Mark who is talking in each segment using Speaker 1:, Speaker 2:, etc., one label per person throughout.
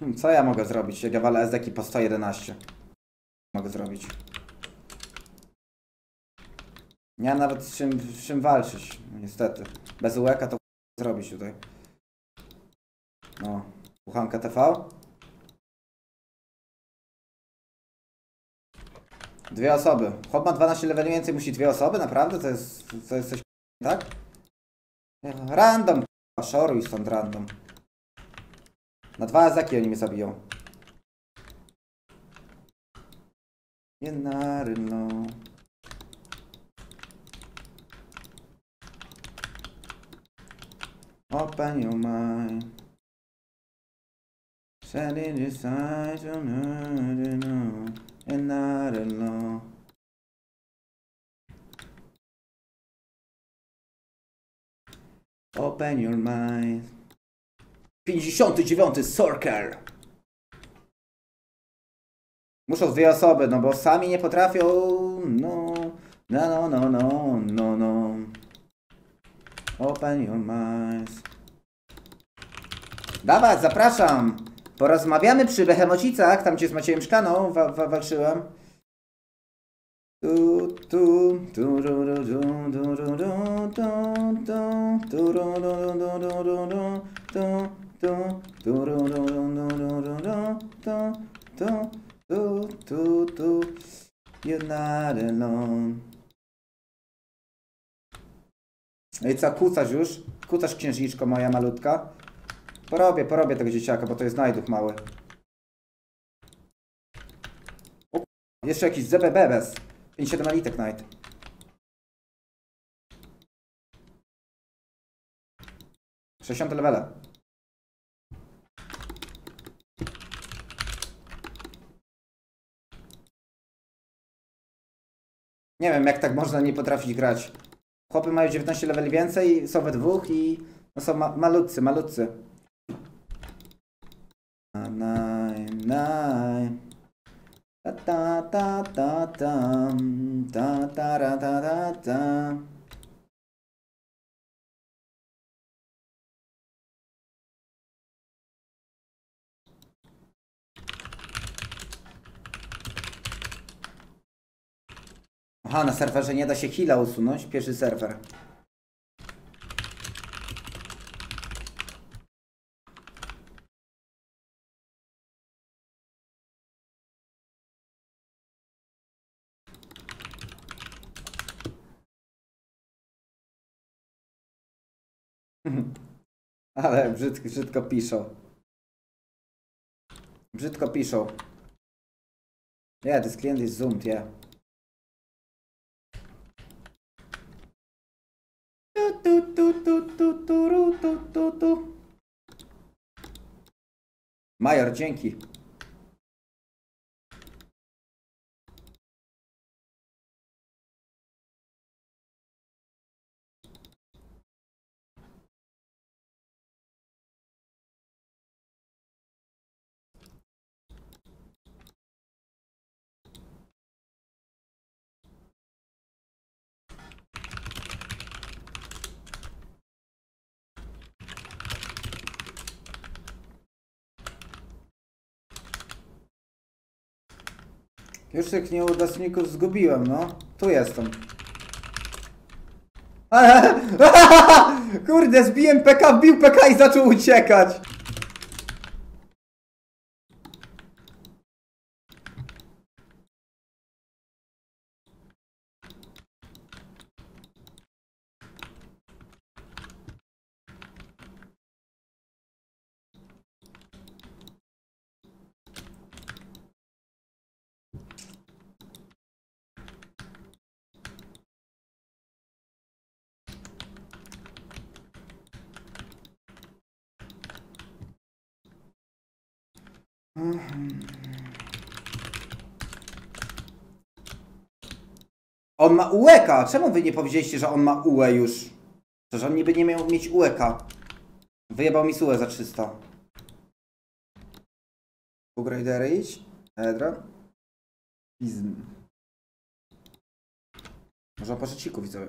Speaker 1: Co ja mogę zrobić, jak ja walę SDki po 111? Mogę zrobić. Nie mam nawet z czym walczyć, niestety. Bez UEK-a to zrobić tutaj. No, uchanka TV. Dwie osoby. Chłop ma 12 leveli więcej, musi dwie osoby? Naprawdę? To jest coś, tak? Random, szoruj stąd random. Na 2 SDki oni mnie zabiją. Jenarno. Open your mind. Set it aside to know. And not alone. Open your mind. 59 Sorker. Muszą dwie osoby, no bo sami nie potrafią. No. No. Open your minds. Dawać, zapraszam. Porozmawiamy przy Behemocicach, tam gdzie z Maciejem Szkaną walczyłem. You're not alone. No i co, kucasz już? Kucasz, księżniczko moja malutka? Porobię tego dzieciaka, bo to jest najduch mały. O, jeszcze jakiś ZBBS. 57 Elitek Knight. — 60 levele. Nie wiem, jak tak można nie potrafić grać. Chłopy mają 19 leveli więcej, są we dwóch i no są malutcy. Aha, na serwerze nie da się heala usunąć. Pierwszy serwer. Ale brzydko piszą. Brzydko piszą. Yeah, this client is zoomed, yeah. Major, dzięki. Już tych nieudaczników zgubiłem, no. Tu jestem. Kurde, zbiłem PK, wbił PK i zaczął uciekać. On ma UEK-a. Czemu wy nie powiedzieliście, że on ma UE już? Że on niby nie miał mieć UEK-a. Wyjebał mi SUE za 300. Upgrader idź. Edra. Izm. Może po trzeciku widzowie.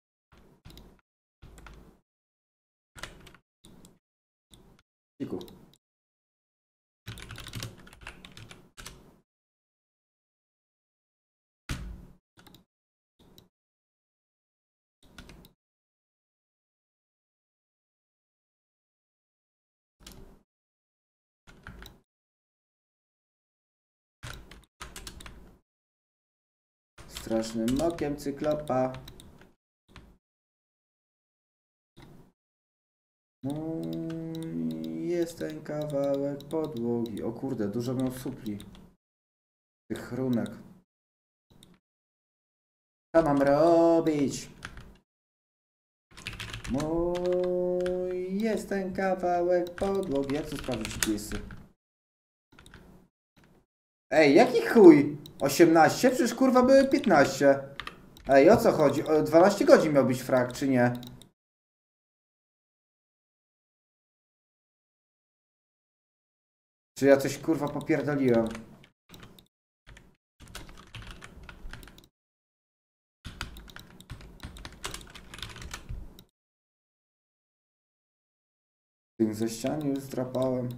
Speaker 1: Ciku. Strasznym okiem cyklopa. Jest ten kawałek podłogi. O kurde, dużo miał supli. Tych runek. Co mam robić? Jest ten kawałek podłogi. Jak to sprawdzić pisy? Ej, jaki chuj? 18? Przecież kurwa były 15. Ej, o co chodzi? O 12 godzin miał być frag, czy nie? Czy ja coś kurwa popierdoliłem? Tych ze ściany już zdrapałem.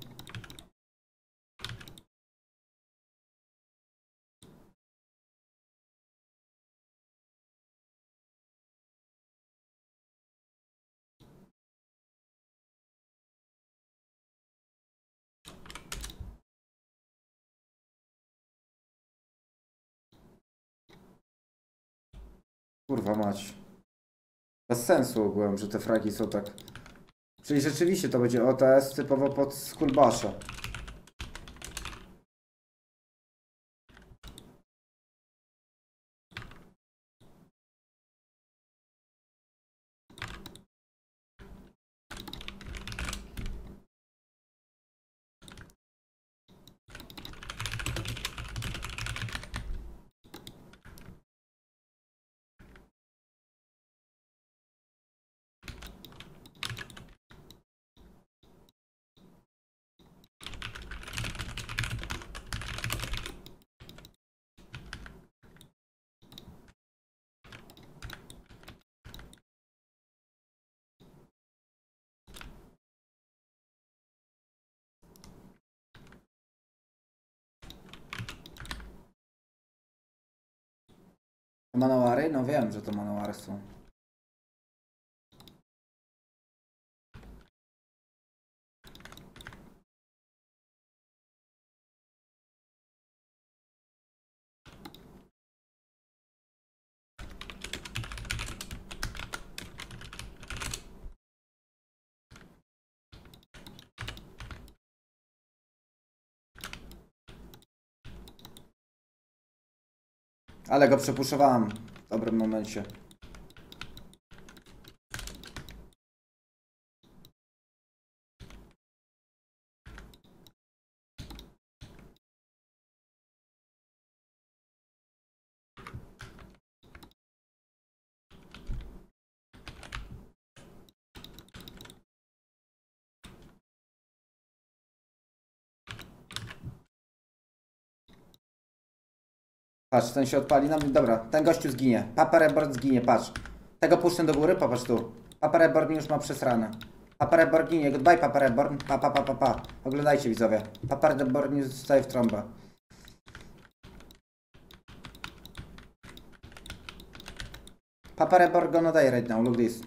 Speaker 1: Kurwa mać. Bez sensu ogółem, że te fragi są tak... Czyli rzeczywiście to będzie OTS typowo pod skulbasza. Manowary? No wiem, że to manowary są. Ale go przepuszowałem w dobrym momencie. Patrz, ten się odpali nam. Dobra, ten gościu zginie. Papa Reborn zginie, patrz. Tego puszczę do góry, popatrz tu. Papa Reborn już ma przesrane. Papa Reborn ginie. Goodbye, Papa Reborn. Pa. Oglądajcie, widzowie. Papa Reborn już zostaje w trąbę. Papa Reborn gonna die right now. Look this.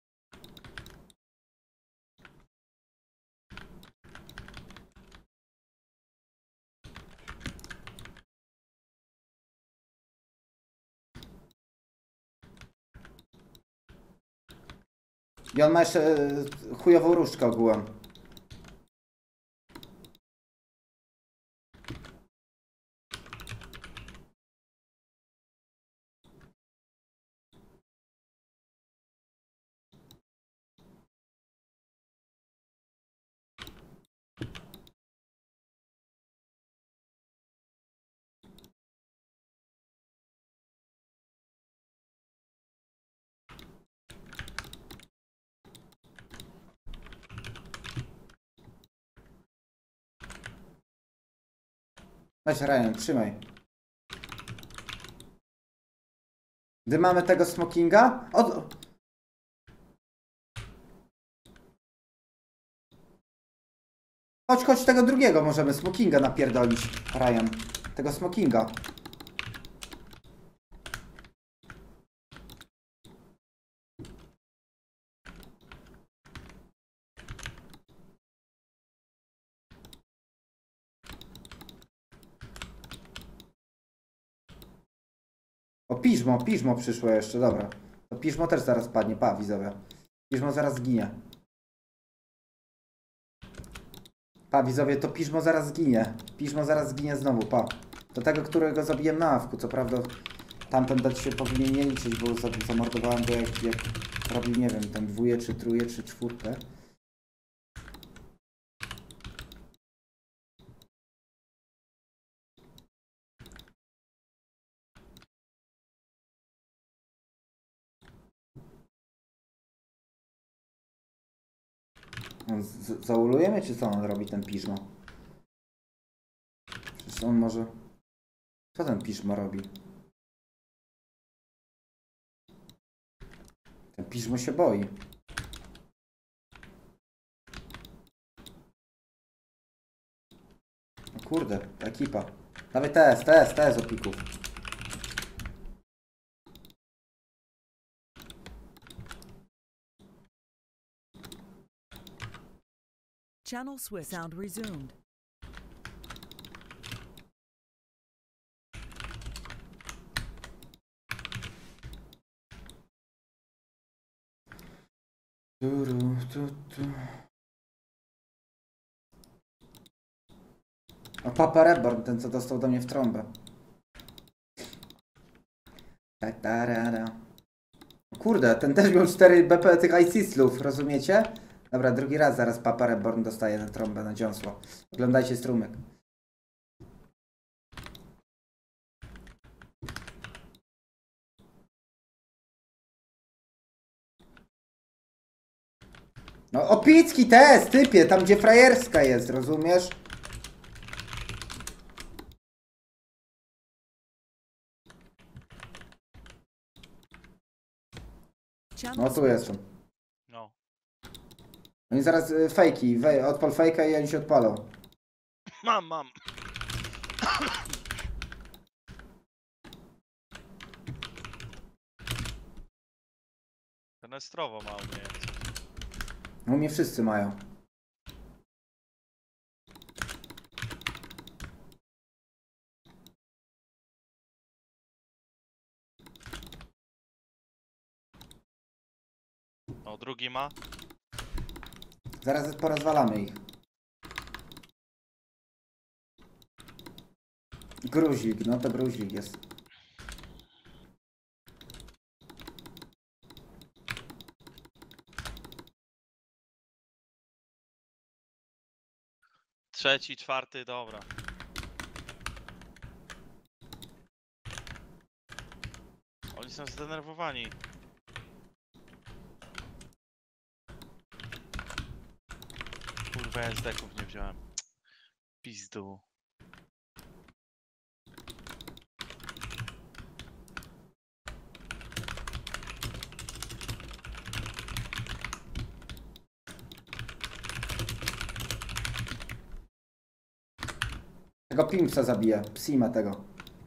Speaker 1: I on ma jeszcze chujową różdżkę ogółem. Weź Ryan, trzymaj. Gdy mamy tego smokinga... Chodź tego drugiego możemy, smokinga napierdolić, Ryan. Tego smokinga. O, piżmo przyszło jeszcze, dobra. To piżmo też zaraz padnie, pa, widzowie. Piżmo zaraz zginie. Pa, widzowie, to piżmo zaraz zginie. Piżmo zaraz zginie znowu, pa. Do tego, którego zabiłem na awku, co prawda tamten dać się powinien nie liczyć, bo zamordowałem go jak robił, nie wiem, tam dwóje, czy trójkę, czy czwórkę. Zaulujemy, czy co on robi, ten piżmo? Przecież on może... Co ten piżmo robi? Ten piżmo się boi. No kurde, ta ekipa. Dawaj TS opików.
Speaker 2: Channel switch. Sound resumed. O, Papa Reborn, ten co dostał do mnie w trąbę. Kurde, ten też miał 4 BP tych IC-slów, rozumiecie? Dobra, drugi raz zaraz Papa Reborn dostaje na trąbę, na dziąsło. Oglądajcie strumyk. No opicki test, typie, tam gdzie frajerska jest, rozumiesz? No tu jestem.
Speaker 3: No.
Speaker 1: Oni zaraz fejki, odpal fejka i oni się odpalą.
Speaker 3: Mam. Ten Estrowo ma umiejętność.
Speaker 1: No u mnie wszyscy mają.
Speaker 3: O, drugi ma.
Speaker 1: Zaraz porozwalamy ich. Gruzik, no to gruzik jest.
Speaker 3: Trzeci, czwarty, dobra. Oni są zdenerwowani. Kurwa, SD-ków nie wziąłem. Pizdu.
Speaker 1: Tego Pimpsa zabiję, Psima tego.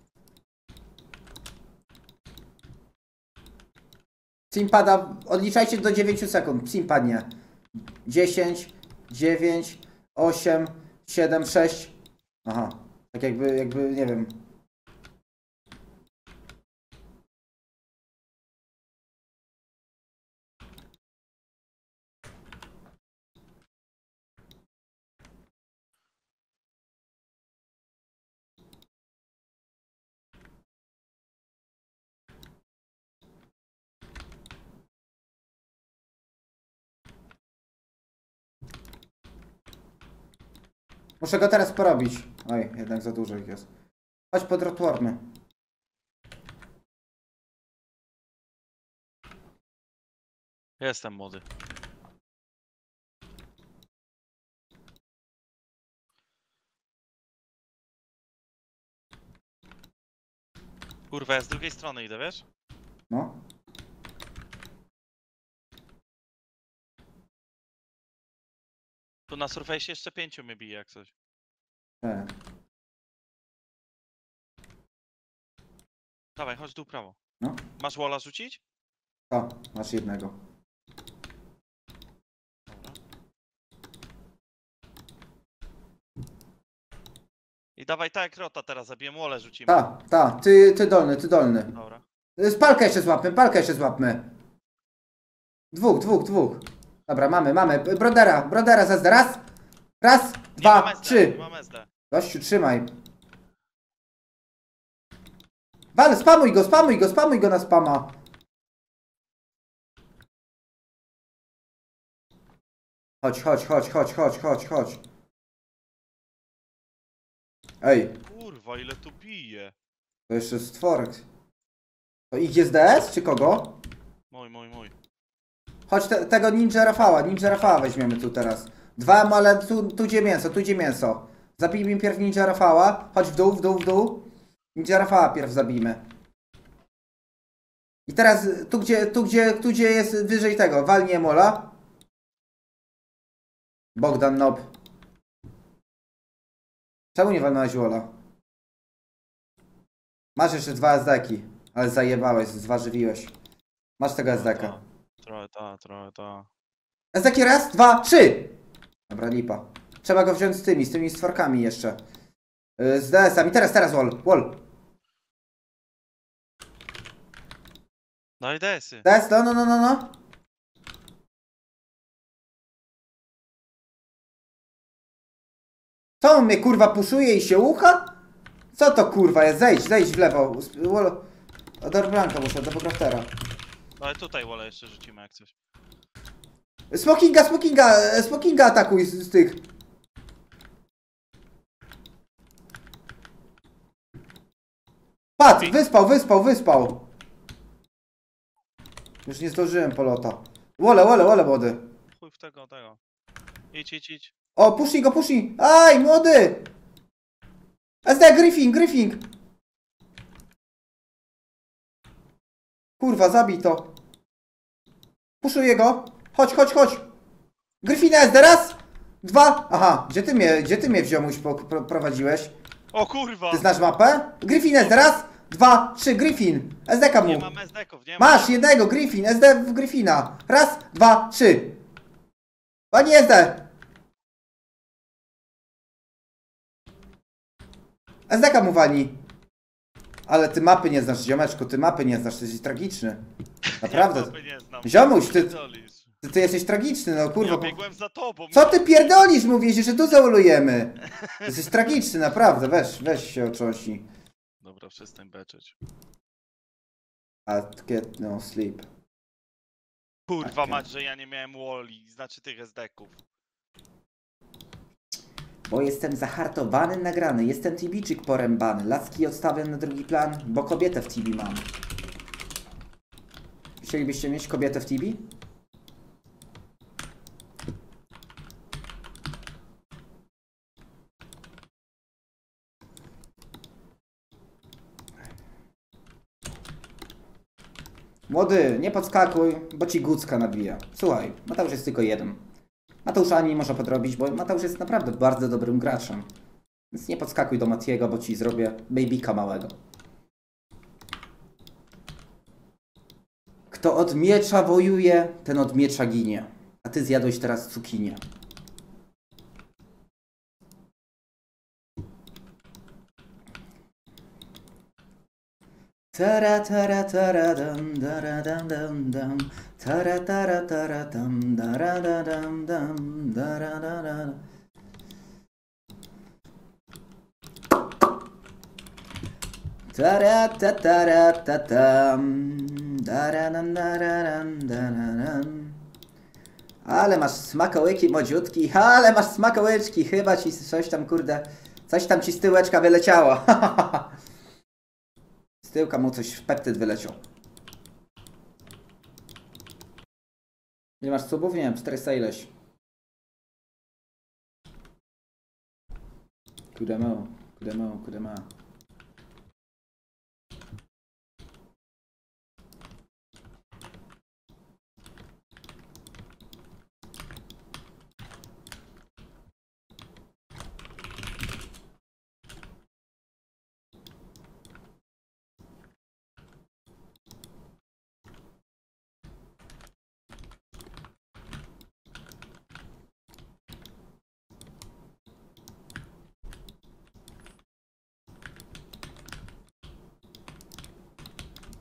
Speaker 1: Psim pada, odliczajcie do 9 sekund, Psim padnie. 10, 9, 8, 7, 6. Aha, tak jakby, nie wiem. Muszę go teraz porobić. Oj, jednak za dużo ich jest. Chodź pod rotwormy.
Speaker 3: Jestem młody. Kurwa, ja z drugiej strony idę, wiesz?
Speaker 1: No.
Speaker 3: Tu na surface jeszcze 5 mnie bije jak coś.
Speaker 1: Tak.
Speaker 3: Dawaj, chodź tu prawo.
Speaker 1: No.
Speaker 3: Masz walla rzucić?
Speaker 1: O, masz jednego.
Speaker 3: Dobra. I dawaj tak jak Rota teraz, zabiję walla rzucimy.
Speaker 1: Ta, ty dolny.
Speaker 3: Dobra.
Speaker 2: Palkę jeszcze złapmy, palkę jeszcze złapmy. Dwóch. Dobra, mamy. Brodera za raz. Raz,
Speaker 3: Nie
Speaker 2: dwa,
Speaker 3: mam SD,
Speaker 2: trzy.
Speaker 3: nie mam SD.
Speaker 2: Gościu, trzymaj. Wal, spamuj go na spama. Chodź. Ej,
Speaker 3: Kurwa, ile tu bije.
Speaker 2: to jeszcze stworek. To idzie z DS, czy kogo?
Speaker 3: Mój.
Speaker 2: Chodź tego Ninja Rafała weźmiemy tu teraz. Ale tu gdzie mięso. Zabijmy pierw Ninja Rafała. Chodź w dół. Ninja Rafała pierw zabijmy. I teraz tu gdzie jest wyżej tego, walnie Emola. Bogdan Nob. Czemu nie walnąłeś Wola? Masz jeszcze 2 SD-ki, ale zajebałeś, zważywiłeś. Masz tego SD-ka.
Speaker 3: Trochę ta.
Speaker 2: SD-ki raz, 2, 3! Dobra, lipa. Trzeba go wziąć z tymi stworkami jeszcze. Z DS-ami. Teraz, Wall.
Speaker 3: No i DS-y.
Speaker 2: DS, no. Co on mnie kurwa puszuje i się ucha? Co to kurwa jest? Zejdź w lewo. Do Blanka muszę, do Bokraftera.
Speaker 3: No ale tutaj wolę jeszcze rzucimy jak coś.
Speaker 2: Smokinga atakuj z tych. Padł, wyspał. Już nie zdążyłem polota. Wolę, młody.
Speaker 3: Chuj w tego. Idź.
Speaker 2: O, pusznij. Aj, młody! SD, Griffin. Kurwa, zabij to. Puszuję go. Chodź. Griffin SD, raz, 2. Aha, gdzie ty mnie wziomuś prowadziłeś?
Speaker 3: O kurwa!
Speaker 2: Ty znasz mapę? Griffin SD, raz, 2, 3, Griffin. SD-ka mu.
Speaker 3: Nie mam SD-ków, nie mam.
Speaker 2: Masz jednego, Griffin, SD w Griffina. Raz, 2, 3. Pani SD. SD-ka mu wali. Ale ty mapy nie znasz, ziomeczku, ty jesteś tragiczny. Naprawdę.
Speaker 3: Ja mapy nie znam.
Speaker 2: Ziomuś, ty
Speaker 3: Pierdolisz.
Speaker 2: jesteś tragiczny, no kurwa.
Speaker 3: Ja biegłem za tobą.
Speaker 2: Co ty pierdolisz, mówisz, że tu zaulujemy. Jesteś tragiczny, naprawdę, weź się otrząśnij.
Speaker 3: Dobra, przestań beczeć.
Speaker 2: I'll get no sleep.
Speaker 3: Kurwa
Speaker 2: Okej.
Speaker 3: mać, że ja nie miałem woli, znaczy tych SD-ków.
Speaker 2: Bo jestem zahartowany, nagrany, jestem TB-czyk porębany. Laski odstawiam na drugi plan, bo kobietę w TB mam. Chcielibyście mieć kobietę w TB? Młody, nie podskakuj, bo ci Gucka nabija. Słuchaj, Mateusz jest tylko jeden. Mateusza nie można podrobić, bo Mateusz jest naprawdę bardzo dobrym graczem. Więc nie podskakuj do Matiego, bo ci zrobię babyka małego. Kto od miecza wojuje, ten od miecza ginie. A ty zjadłeś teraz cukinię. Tara tara tara dam dara dam dam dam. Tara tara tara dam dara da dam dam dara da da. Tara ta tara ta tam dara dam dara dam dara dam. Ale masz smakołyki młodziutki, ale masz smakołyczki, chyba ci coś tam kurde, coś tam ci z tyłeczka wyleciało. Z tyłka mu coś w peptyd wyleciał. Nie masz subów? Nie wiem, 400 ileś. Kudemo.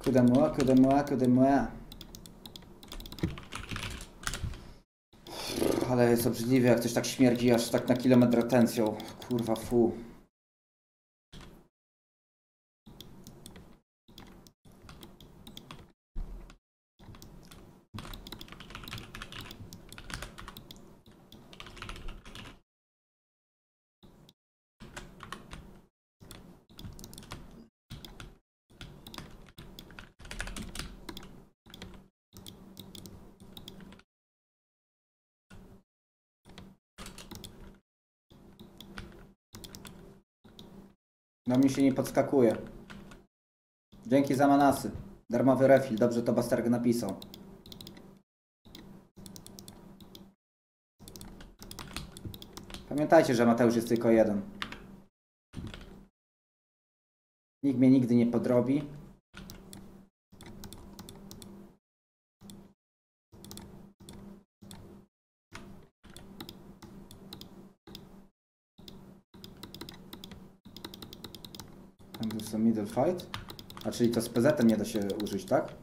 Speaker 2: Coup de moi. Ale jest obrzydliwe, jak coś tak śmierdzi, aż tak na kilometr retencją. Kurwa, fu. No mi się nie podskakuje. Dzięki za manasy. Darmowy refill, dobrze to Bastarg napisał. Pamiętajcie, że Mateusz jest tylko jeden. Nikt mnie nigdy nie podrobi. Middle fight? A czyli to z PZ-em nie da się użyć, tak?